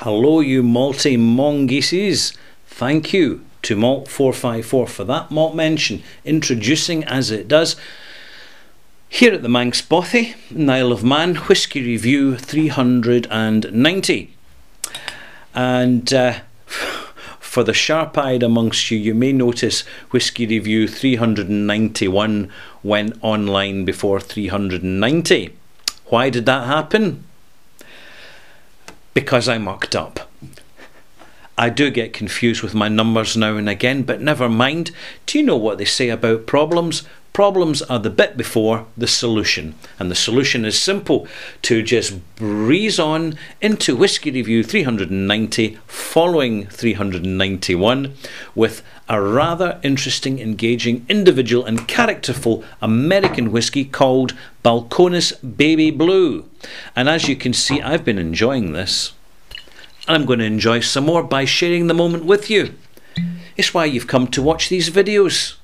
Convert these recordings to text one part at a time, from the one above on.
Hello you malty mongooses. Thank you to Malt454 for that malt mention, introducing as it does. Here at the Manx Bothy, Isle of Man, Whisky Review 390. And for the sharp-eyed amongst you, you may notice Whisky Review 391 went online before 390. Why did that happen? Because I mucked up. I do get confused with my numbers now and again, but never mind. Do you know what they say about problems? Problems are the bit before the solution. And the solution is simple: to just breeze on into Whisky Review 390 following 391 with a rather interesting, engaging, individual and characterful American whisky called Balcones Baby Blue. And as you can see, I've been enjoying this. And I'm going to enjoy some more by sharing the moment with you. It's why you've come to watch these videos.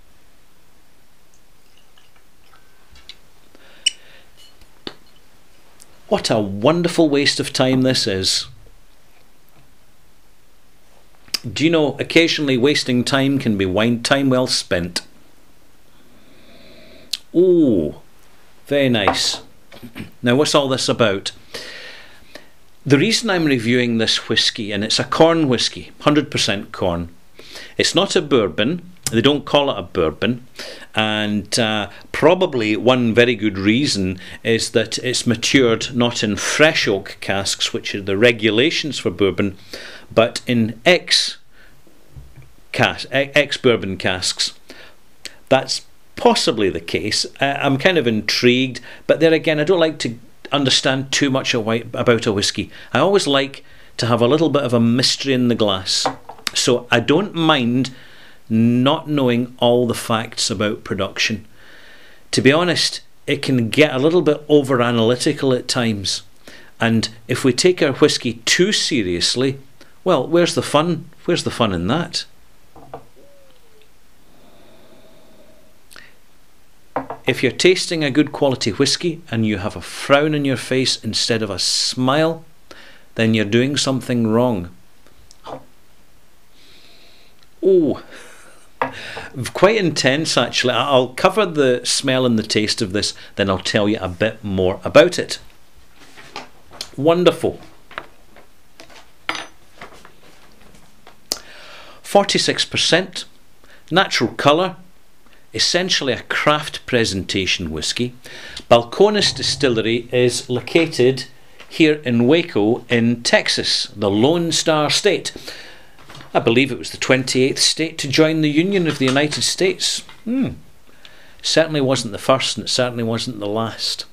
What a wonderful waste of time this is. Do you know, occasionally wasting time can be time well spent. Oh, very nice. Now what's all this about? The reason I'm reviewing this whisky, and it's a corn whisky, 100% corn. It's not a bourbon. They don't call it a bourbon, and probably one very good reason is that it's matured not in fresh oak casks, which are the regulations for bourbon, but in ex-bourbon casks. That's possibly the case. I'm kind of intrigued, but there again, I don't like to understand too much about a whisky. I always like to have a little bit of a mystery in the glass, so I don't mind not knowing all the facts about production. To be honest, it can get a little bit over analytical at times, and if we take our whisky too seriously, well, where's the fun? Where's the fun in that? If you're tasting a good quality whisky and you have a frown on your face instead of a smile, then you're doing something wrong. Oh, quite intense actually. I'll cover the smell and the taste of this, then I'll tell you a bit more about it. Wonderful. 46%, natural colour, essentially a craft presentation whisky. Balcones Distillery is located here in Waco in Texas, the Lone Star State. I believe it was the 28th state to join the Union of the United States. Certainly wasn't the first, and it certainly wasn't the last.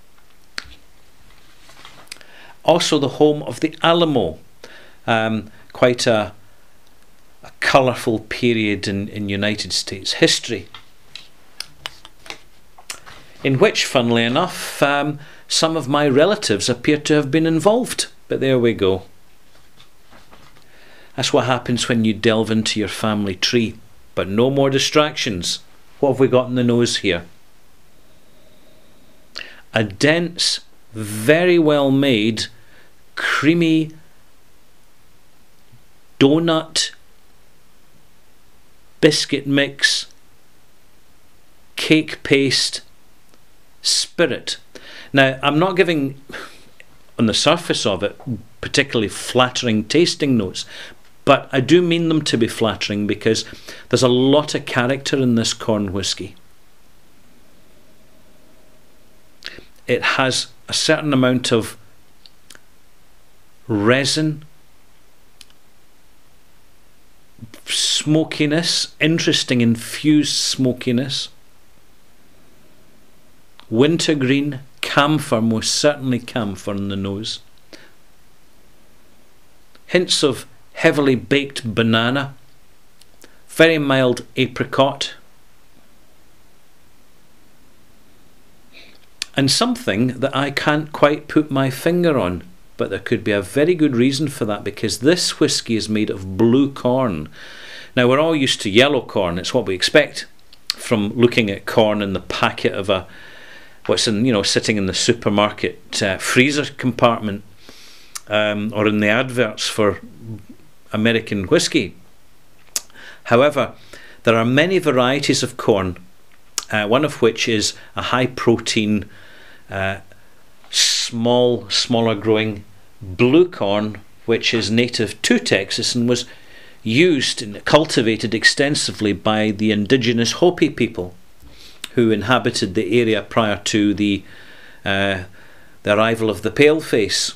Also the home of the Alamo. Quite a colourful period in United States history, in which, funnily enough, some of my relatives appear to have been involved. But there we go. That's what happens when you delve into your family tree. But no more distractions. What have we got in the nose here? A dense, very well made, creamy donut, biscuit mix, cake paste spirit. Now, I'm not giving, on the surface of it, particularly flattering tasting notes, but I do mean them to be flattering because there's a lot of character in this corn whisky. It has a certain amount of resin, smokiness, interesting infused smokiness, wintergreen, camphor, most certainly camphor in the nose, hints of heavily baked banana, very mild apricot, and something that I can't quite put my finger on, but there could be a very good reason for that, because this whisky is made of blue corn. Now, we're all used to yellow corn. It's what we expect from looking at corn in the packet of what's in, sitting in the supermarket freezer compartment. or in the adverts for American whisky. However, there are many varieties of corn, one of which is a high protein, smaller growing blue corn, which is native to Texas and was used and cultivated extensively by the indigenous Hopi people who inhabited the area prior to the arrival of the paleface.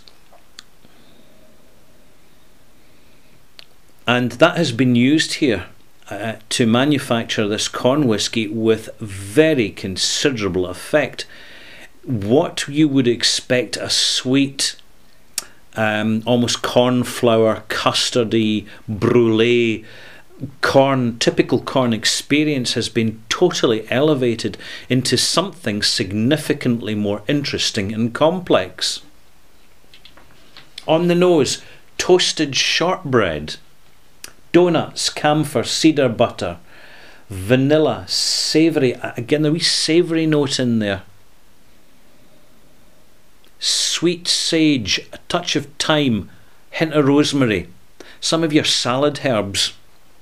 And that has been used here to manufacture this corn whisky with very considerable effect. What you would expect a sweet, almost cornflower, custardy, brulee, typical corn experience has been totally elevated into something significantly more interesting and complex. On the nose, toasted shortbread, donuts, camphor, cedar butter, vanilla, savoury, again a wee savoury note in there, sweet sage, a touch of thyme, hint of rosemary, some of your salad herbs,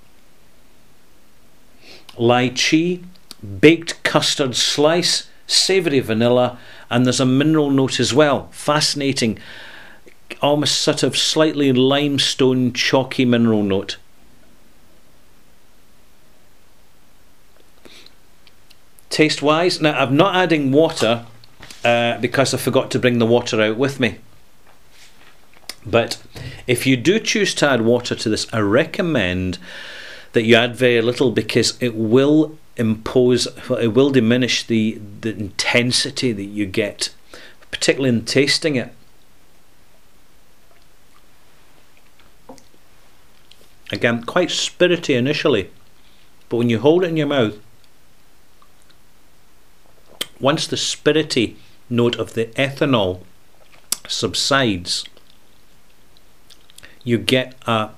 lychee, baked custard slice, savoury vanilla, and there's a mineral note as well. Fascinating, almost sort of slightly limestone chalky mineral note. Taste wise, now I'm not adding water because I forgot to bring the water out with me, but if you do choose to add water to this, I recommend that you add very little, because it will diminish the intensity that you get, particularly in tasting it. Again, quite spirity initially, but when you hold it in your mouth, once the spirity note of the ethanol subsides, you get a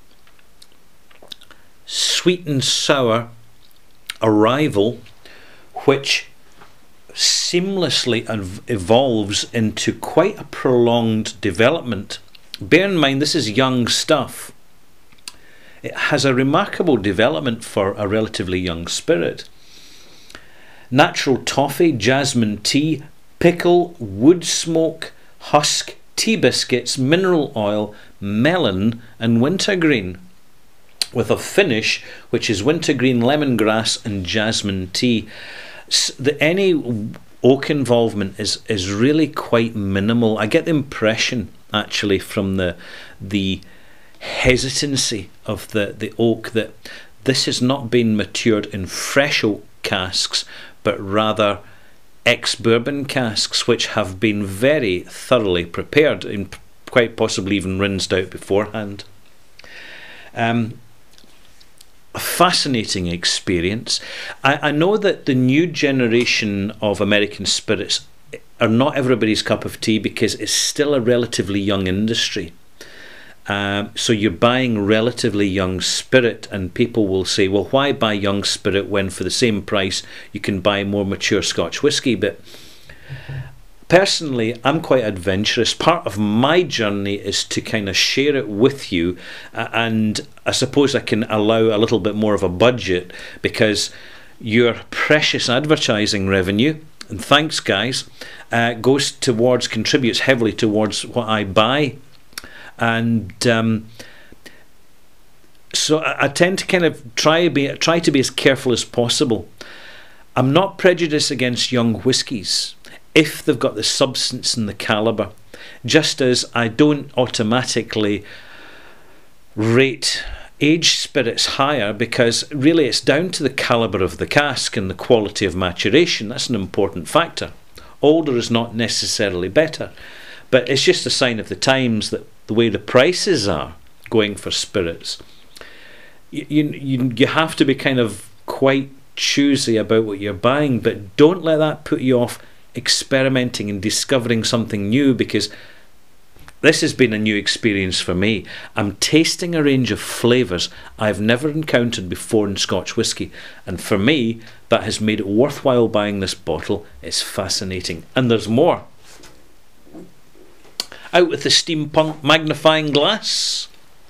sweet and sour arrival which seamlessly evolves into quite a prolonged development. Bear in mind, this is young stuff. It has a remarkable development for a relatively young spirit. Natural toffee, jasmine tea, pickle, wood smoke, husk, tea biscuits, mineral oil, melon and wintergreen, with a finish which is wintergreen, lemongrass and jasmine tea. Any oak involvement is really quite minimal. I get the impression actually from the hesitancy of the oak that this has not been matured in fresh oak casks, but rather ex-bourbon casks, which have been very thoroughly prepared and quite possibly even rinsed out beforehand. A fascinating experience. I know that the new generation of American spirits are not everybody's cup of tea, because it's still a relatively young industry. So you're buying relatively young spirit, and people will say, well, why buy young spirit when for the same price you can buy more mature Scotch whisky? But personally, I'm quite adventurous. Part of my journey is to kind of share it with you, and I suppose I can allow a little bit more of a budget, because your precious advertising revenue, and thanks guys, contributes heavily towards what I buy. And so I tend to kind of try to be as careful as possible. I'm not prejudiced against young whiskies if they've got the substance and the calibre, just as I don't automatically rate aged spirits higher, because really it's down to the calibre of the cask and the quality of maturation. That's an important factor. Older is not necessarily better, but it's just a sign of the times that the way the prices are going for spirits, you have to be kind of quite choosy about what you're buying, but don't let that put you off experimenting and discovering something new, because this has been a new experience for me. I'm tasting a range of flavours I've never encountered before in Scotch whisky, and for me that has made it worthwhile buying this bottle. It's fascinating, and there's more. Out with the steampunk magnifying glass.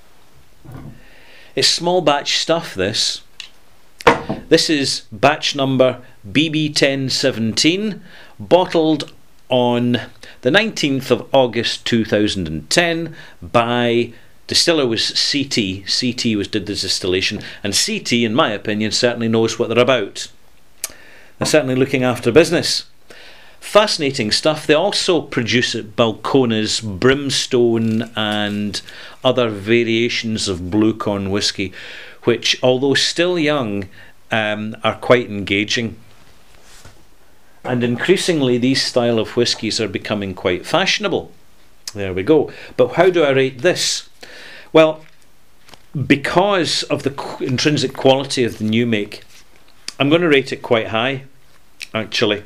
It's small batch stuff, this. This is batch number BB1017, bottled on the 19th of August 2010 by, distiller was CT. CT did the distillation, and CT, in my opinion, certainly knows what they're about. They're certainly looking after business. Fascinating stuff. They also produce at Balcones Brimstone and other variations of blue corn whisky, which, although still young, are quite engaging. And increasingly these style of whiskies are becoming quite fashionable. There we go. But how do I rate this? Well, because of the intrinsic quality of the new make, I'm going to rate it quite high, actually.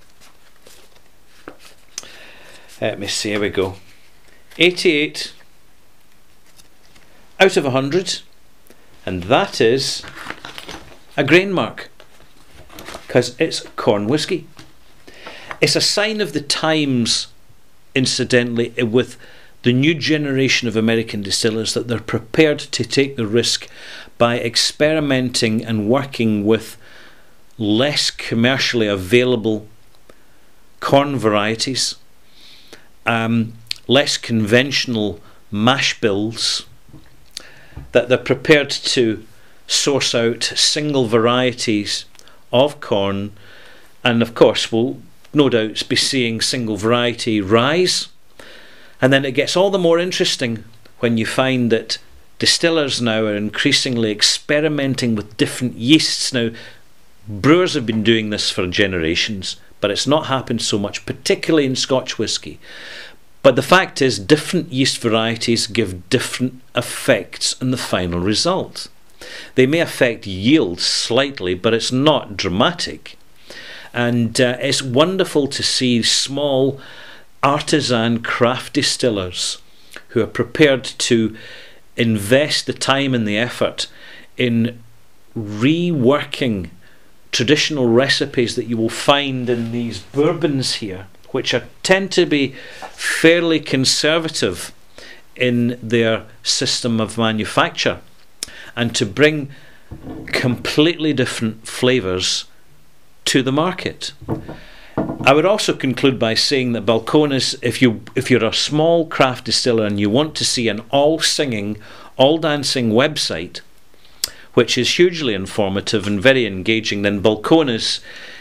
Let me see, here we go. 88 out of 100, and that is a grain mark, because it's corn whisky. It's a sign of the times, incidentally, with the new generation of American distillers, that they're prepared to take the risk by experimenting and working with less commercially available corn varieties, less conventional mash bills, that they're prepared to source out single varieties of corn, and of course we'll no doubt be seeing single variety rise. And then it gets all the more interesting when you find that distillers now are increasingly experimenting with different yeasts. Now, brewers have been doing this for generations, but it's not happened so much, particularly in Scotch whisky. But the fact is, different yeast varieties give different effects in the final result. They may affect yield slightly, but it's not dramatic. And it's wonderful to see small artisan craft distillers who are prepared to invest the time and the effort in reworking traditional recipes that you will find in these bourbons here, which tend to be fairly conservative in their system of manufacture, and to bring completely different flavours to the market. I would also conclude by saying that Balcones, if you're a small craft distiller and you want to see an all-singing, all-dancing website, which is hugely informative and very engaging, then Balcones,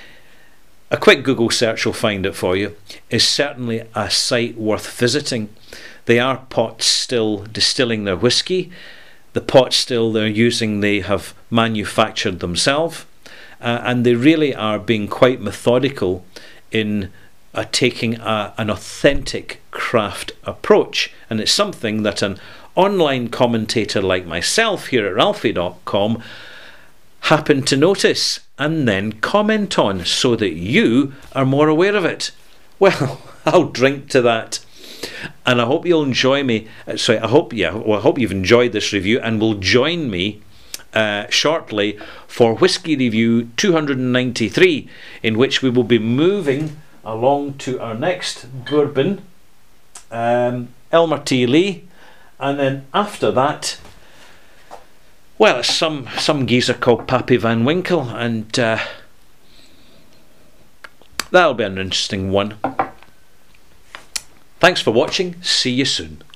a quick Google search will find it for you, is certainly a site worth visiting. They are pot still distilling their whisky. The pot still they're using, they have manufactured themselves. And they really are being quite methodical in taking an authentic craft approach. And it's something that an online commentator like myself here at Ralphie.com happened to notice and then comment on, so that you are more aware of it. Well, I'll drink to that. And I hope you'll enjoy me. Sorry, I hope you've enjoyed this review and will join me shortly for Whisky Review 293, in which we will be moving along to our next bourbon, Elmer T. Lee, and then after that, well, it's some geezer called Pappy Van Winkle, and that'll be an interesting one. Thanks for watching. See you soon.